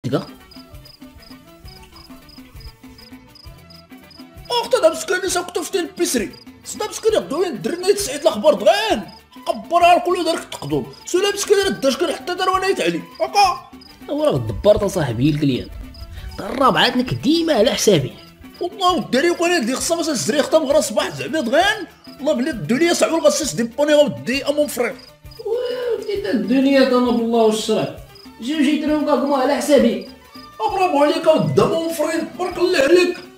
دقا اختي مسكين ساكتو في البيسري صدا مسكين يقدوين درنا تسعيد الاخبار دغيان قبرها الكل دارك تقدم سولا مسكين رداش كان حتى دار وانا يتعلي هكا. وراه دبرت صاحبي الكليان الرابعاتنك ديما على حسابي. والله وداري وقال هاد اللي خصها مثلا الزري خطا مغرا صباح زعما دغيان والله بلي الدنيا صعيبه الغساس ديبوني غودي امون فرير وديت الدنيا تما بالله والشرع جيت نوقع على حسابي. برافو عليك ودي امون فرير بارك الله عليك.